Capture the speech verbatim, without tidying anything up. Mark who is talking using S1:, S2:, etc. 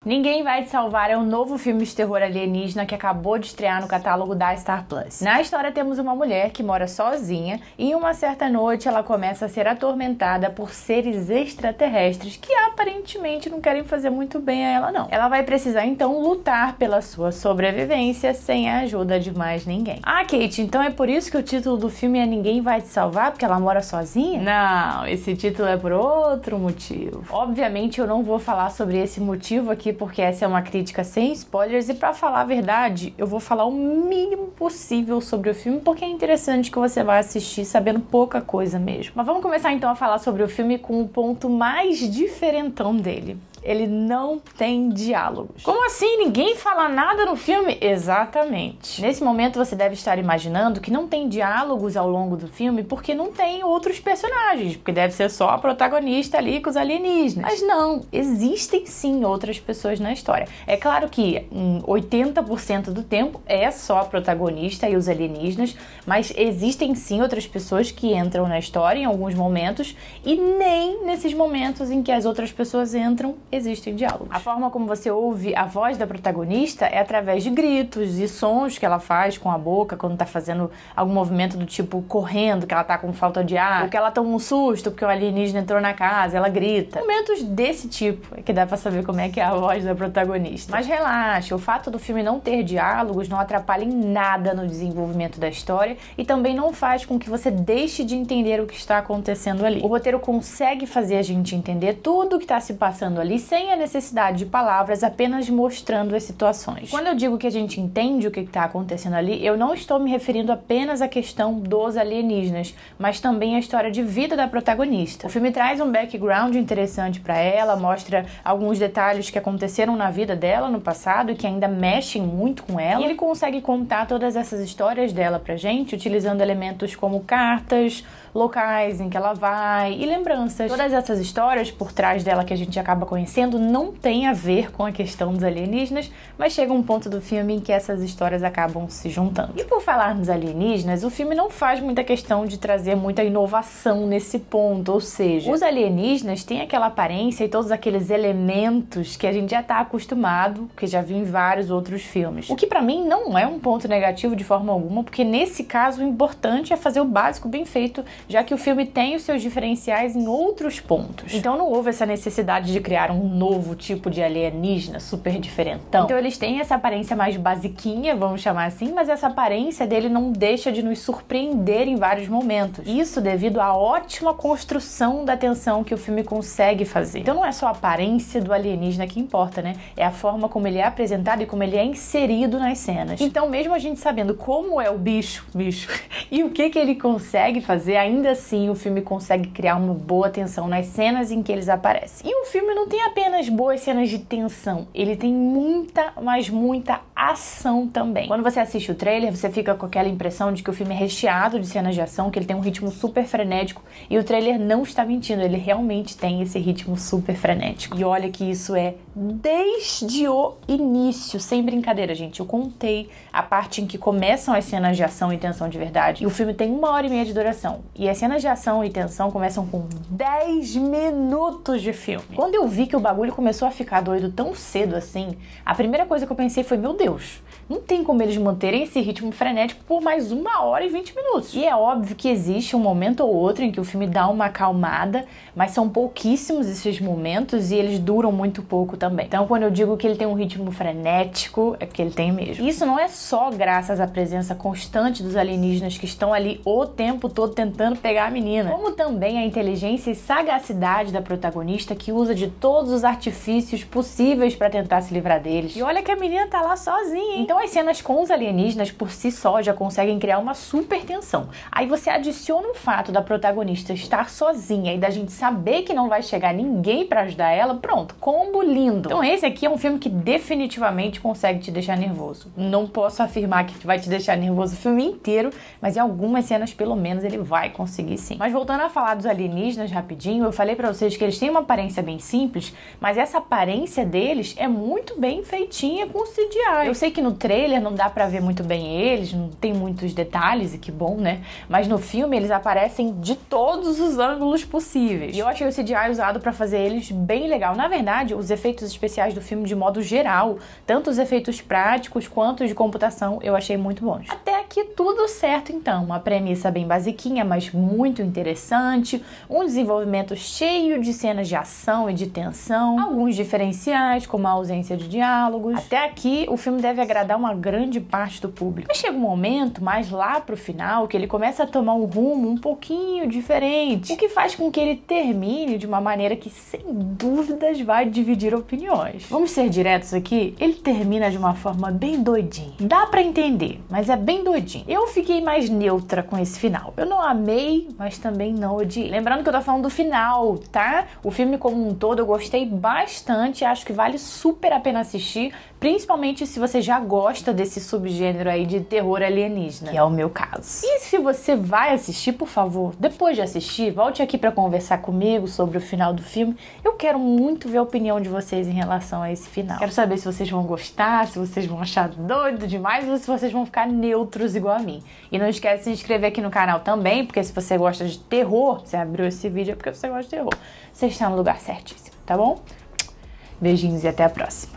S1: Ninguém Vai Te Salvar é um novo filme de terror alienígena que acabou de estrear no catálogo da Star Plus. Na história temos uma mulher que mora sozinha e em uma certa noite ela começa a ser atormentada por seres extraterrestres que aparentemente não querem fazer muito bem a ela não. Ela vai precisar então lutar pela sua sobrevivência sem a ajuda de mais ninguém. Ah, Kate, então é por isso que o título do filme é Ninguém Vai Te Salvar, porque ela mora sozinha? Não, esse título é por outro motivo. Obviamente eu não vou falar sobre esse motivo aqui porque essa é uma crítica sem spoilers e pra falar a verdade, eu vou falar o mínimo possível sobre o filme porque é interessante que você vai assistir sabendo pouca coisa mesmo. Mas vamos começar então a falar sobre o filme com o ponto mais diferentão dele. Ele não tem diálogos. Como assim? Ninguém fala nada no filme? Exatamente. Nesse momento você deve estar imaginando que não tem diálogos ao longo do filme porque não tem outros personagens, porque deve ser só a protagonista ali com os alienígenas. Mas não, existem sim outras pessoas na história. É claro que em oitenta por cento do tempo é só a protagonista e os alienígenas, mas existem sim outras pessoas que entram na história em alguns momentos e nem nesses momentos em que as outras pessoas entram existem diálogos. A forma como você ouve a voz da protagonista é através de gritos e sons que ela faz com a boca quando tá fazendo algum movimento do tipo correndo, que ela tá com falta de ar, ou que ela toma um susto porque o alienígena entrou na casa, ela grita. Momentos desse tipo é que dá pra saber como é que é a voz da protagonista. Mas relaxa, o fato do filme não ter diálogos não atrapalha em nada no desenvolvimento da história e também não faz com que você deixe de entender o que está acontecendo ali. O roteiro consegue fazer a gente entender tudo o que tá se passando ali sem a necessidade de palavras, apenas mostrando as situações. Quando eu digo que a gente entende o que está acontecendo ali, eu não estou me referindo apenas à questão dos alienígenas, mas também à história de vida da protagonista. O filme traz um background interessante para ela, mostra alguns detalhes que aconteceram na vida dela no passado e que ainda mexem muito com ela. E ele consegue contar todas essas histórias dela pra gente, utilizando elementos como cartas, locais em que ela vai e lembranças. Todas essas histórias por trás dela que a gente acaba conhecendo não tem a ver com a questão dos alienígenas, mas chega um ponto do filme em que essas histórias acabam se juntando. E por falar nos alienígenas, o filme não faz muita questão de trazer muita inovação nesse ponto, ou seja, os alienígenas têm aquela aparência e todos aqueles elementos que a gente já tá acostumado, que já viu em vários outros filmes. O que pra mim não é um ponto negativo de forma alguma, porque nesse caso o importante é fazer o básico bem feito, já que o filme tem os seus diferenciais em outros pontos. Então não houve essa necessidade de criar um novo tipo de alienígena super diferentão. Então eles têm essa aparência mais basiquinha, vamos chamar assim, mas essa aparência dele não deixa de nos surpreender em vários momentos. Isso devido à ótima construção da tensão que o filme consegue fazer. Então não é só a aparência do alienígena que importa, né? É a forma como ele é apresentado e como ele é inserido nas cenas. Então mesmo a gente sabendo como é o bicho, bicho, e o que que ele consegue fazer, ainda assim o filme consegue criar uma boa tensão nas cenas em que eles aparecem. E o filme não tem apenas boas cenas de tensão, ele tem muita, mas muita ação também. Quando você assiste o trailer, você fica com aquela impressão de que o filme é recheado de cenas de ação, que ele tem um ritmo super frenético, e o trailer não está mentindo, ele realmente tem esse ritmo super frenético. E olha que isso é desde o início, sem brincadeira, gente. Eu contei a parte em que começam as cenas de ação e tensão de verdade, e o filme tem uma hora e meia de duração, e as cenas de ação e tensão começam com dez minutos de filme. Quando eu vi que o bagulho começou a ficar doido tão cedo assim, a primeira coisa que eu pensei foi, meu Deus, não tem como eles manterem esse ritmo frenético por mais uma hora e vinte minutos. E é óbvio que existe um momento ou outro em que o filme dá uma acalmada, mas são pouquíssimos esses momentos e eles duram muito pouco também. Então quando eu digo que ele tem um ritmo frenético, é porque ele tem mesmo. Isso não é só graças à presença constante dos alienígenas que estão ali o tempo todo tentando pegar a menina, como também a inteligência e sagacidade da protagonista que usa de todos os artifícios possíveis para tentar se livrar deles. E olha que a menina tá lá sozinha, hein? Então as cenas com os alienígenas por si só já conseguem criar uma super tensão. Aí você adiciona o fato da protagonista estar sozinha e da gente saber que não vai chegar ninguém para ajudar ela, pronto, combo lindo. Então esse aqui é um filme que definitivamente consegue te deixar nervoso. Não posso afirmar que vai te deixar nervoso o filme inteiro, mas em algumas cenas pelo menos ele vai conseguir sim. Mas voltando a falar dos alienígenas rapidinho, eu falei pra vocês que eles têm uma aparência bem simples, mas essa aparência deles é muito bem feitinha com C G Eu sei que no trailer não dá pra ver muito bem eles, não tem muitos detalhes, e que bom, né? Mas no filme eles aparecem de todos os ângulos possíveis. E eu achei o C G I usado pra fazer eles bem legal. Na verdade, os efeitos especiais do filme de modo geral, tanto os efeitos práticos quanto os de computação, eu achei muito bons. Até aqui tudo certo então, uma premissa bem basiquinha, mas muito interessante, um desenvolvimento cheio de cenas de ação e de tensão, alguns diferenciais, como a ausência de diálogos. Até aqui o filme deve agradar uma grande parte do público. Mas chega um momento, mais lá pro final, que ele começa a tomar um rumo um pouquinho diferente, o que faz com que ele termine de uma maneira que, sem dúvidas, vai dividir opiniões. Vamos ser diretos aqui, ele termina de uma forma bem doidinha. Dá pra entender, mas é bem doidinho. Eu fiquei mais neutra com esse final. Eu não amei, mas também não odiei. Lembrando que eu tô falando do final, tá? O filme como um todo eu gostei bastante, acho que vale super a pena assistir, principalmente se você já gosta desse subgênero aí de terror alienígena, que é o meu caso. E se você vai assistir, por favor, depois de assistir, volte aqui pra conversar comigo sobre o final do filme. Eu quero muito ver a opinião de vocês em relação a esse final. Quero saber se vocês vão gostar, se vocês vão achar doido demais ou se vocês vão ficar neutros igual a mim. E não esquece de se inscrever aqui no canal também, porque se você gosta de terror, você abriu esse vídeo é porque você gosta de terror. Você está no lugar certíssimo, tá bom? Beijinhos e até a próxima.